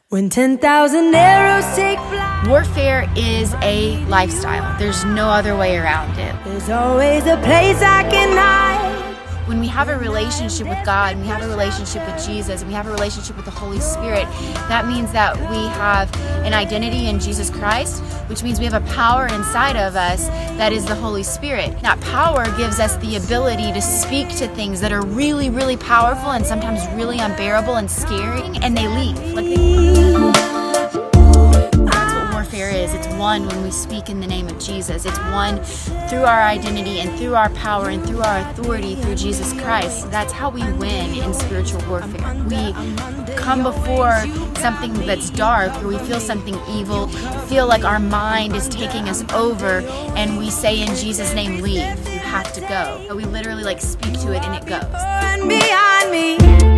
When 10,000 arrows take flight, Warfare is a lifestyle. There's no other way around it. there's always a place I can hide. When we have a relationship with God, and we have a relationship with Jesus, and we have a relationship with the Holy Spirit, that means that we have an identity in Jesus Christ, which means we have a power inside of us that is the Holy Spirit. That power gives us the ability to speak to things that are really, really powerful and sometimes really unbearable and scary, and they leave. That's what warfare is. It's won when we speak in the name of Jesus. It's won through our identity and through our power and through our authority through Jesus Christ. That's how we win in spiritual warfare. We come before something that's dark, or we feel something evil, feel like our mind is taking us over, and we say in Jesus' name, leave. You have to go. We literally speak to it and it goes. And behind me.